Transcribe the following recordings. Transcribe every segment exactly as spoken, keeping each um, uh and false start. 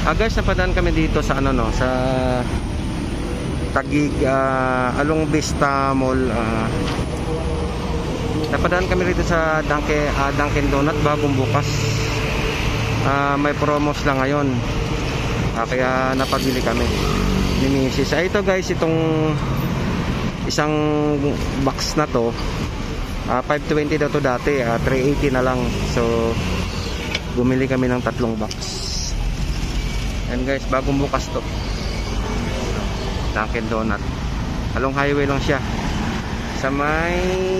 Ah guys, napadaan kami dito sa ano no, sa Taguig, uh, Along Vista Mall. Uh, napadaan kami rito sa Dunkin, uh, Dunkin Donut, bagong bukas. Uh, may promos lang ngayon. Uh, kaya napabili kami ni Missus Ah, ito guys, itong isang box na to, uh, five twenty daw to dati, uh, three eighty na lang. So bumili kami ng tatlong box. And guys, bagong bukas to, Dunkin Donut. Along highway lang siya, sa may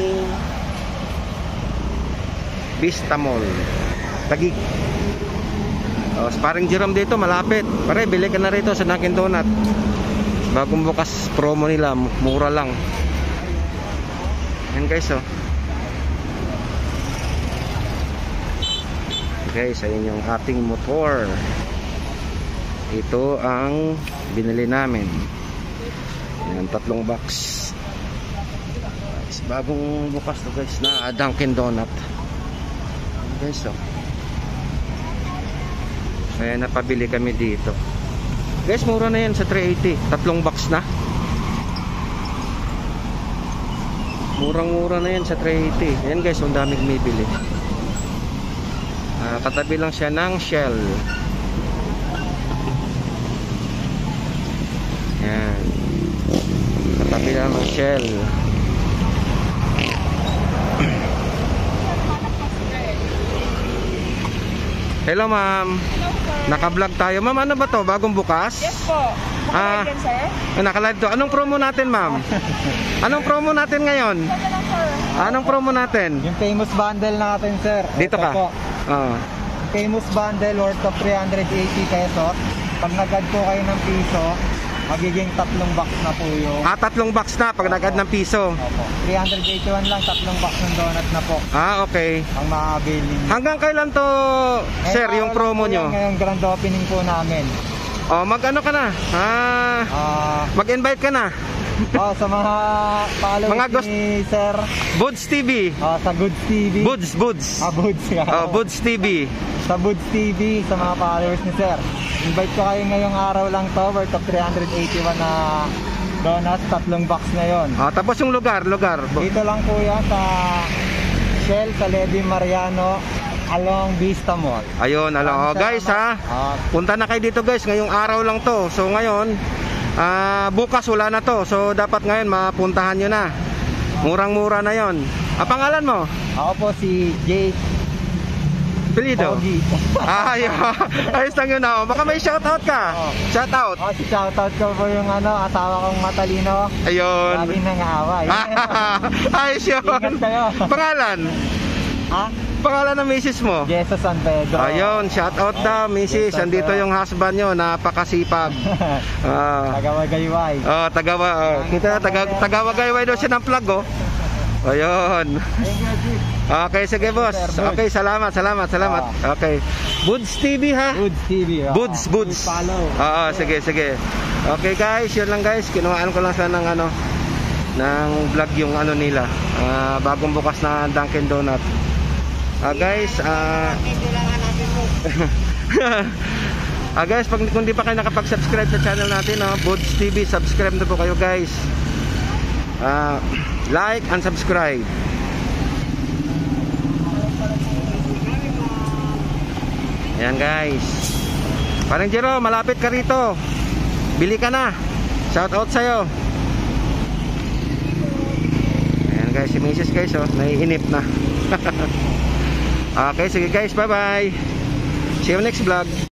Vista Mall, Taguig. Oh, parang Jerome dito, malapit. Pare, bili ka na rito sa Dunkin Donut. Bagong bukas, promo nila, mura lang. Yan guys, oh. Guys, ayun yung ating motor. Ito ang binili namin. Yan, tatlong box. Guys, bagong bukas to guys na Dunkin Donut. Guys, oh. Kaya napabili kami dito. Guys, mura na yan sa three eighty. Tatlong box na. Murang-mura na yan sa three eighty. Yan guys, ang daming bumibili. Uh, katabi lang siya ng Shell. Yan. Katabi lang ng Shell. Hello ma'am. Naka-vlog tayo. Ma'am, ano ba to? Bagong bukas? Yes po. Ah, Naka-live yan, sir? Naka-live to. Anong promo natin, ma'am? Anong promo natin ngayon? Anong promo natin? Yung famous bundle natin, sir. Dito Ito ka? po. Oo. Famous bundle worth of three hundred eighty pesos. Pag nag-add po kayo ng piso, magiging tatlong box na po yung... Ah, tatlong box na pag nag-add ng piso. Opo. three eighty-one lang, tatlong box ng donut na po. Ah, okay. Ang makakabili. Hanggang kailan to, sir, yung promo nyo? Ngayong grand opening po namin. Oh, mag-ano ka na? Ah, Ah, mag-invite ka na. oh, sa mga followers Mga ghost- ni Sir, Buds T V. ah, sa Goods T V. Buds, Buds. Ah, Buds nga. Oh, Buds T V. Sa Buds T V, sa mga followers ni Sir. Invite ko kayo ngayong araw lang to, worth of three eighty-one na donuts, tatlong box na yon. Ah, tapos yung lugar, lugar. Dito lang po yan sa Shell, sa Levi Mariano, along Vista Mall. Ayun, alam. Oh, guys ha. Ah, Punta na kayo dito guys, ngayong araw lang to. So ngayon, ah, bukas wala na to. So dapat ngayon mapuntahan nyo na. Murang-mura na yon. Ah, pangalan mo? ako po si Jay Pelido. Pogi. Ay, ayos lang yun ako. Baka may shoutout ka. Oh. Shoutout. Oh, si shoutout ko po yung ano, asawa kong matalino. Ayun. Lagi nang-aaway. Ayos yun. Ingat kayo. Pangalan? Ha? Pangalan ng misis mo? Jessa San Pedro. Ayun, shoutout daw, misis. Yes, Andito sir. yung husband nyo, napakasipag. Ah. Tagawagayway. Oh, tagawa. Oh. Kita taga tagawagayway daw siya ng plug, oh. Ayun. Thank you, Chief. Okay, sige boss. Okay, salamat, salamat, salamat. Okay. Buds T V ha? Buds T V. Oh. Buds, Buds. Follow. Oo, sige, sige. Okay guys, yun lang guys. Kinuhaan ko lang sana ng ano, ng vlog yung ano nila. Ah, bagong bukas na Dunkin Donut. Ah guys, ah Ah guys, pag kung di pa kayo nakapag-subscribe sa channel natin, no, Buds T V, subscribe na po kayo guys. Ah, like and subscribe. Ayan guys. Parang Jero, malapit ka rito. Bili ka na. Shout out sa'yo. Ayan guys, si Missus guys, oh, naiinip na. Okay, sige guys, bye bye. See you next vlog.